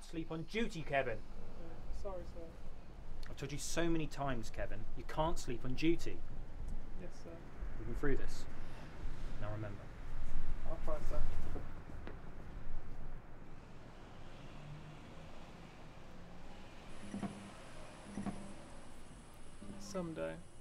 sleep on duty, Kevin. Yeah, sorry, sir. I've told you so many times, Kevin, you can't sleep on duty. Yes, sir. We've been through this. Now remember. I'll try, sir. Someday.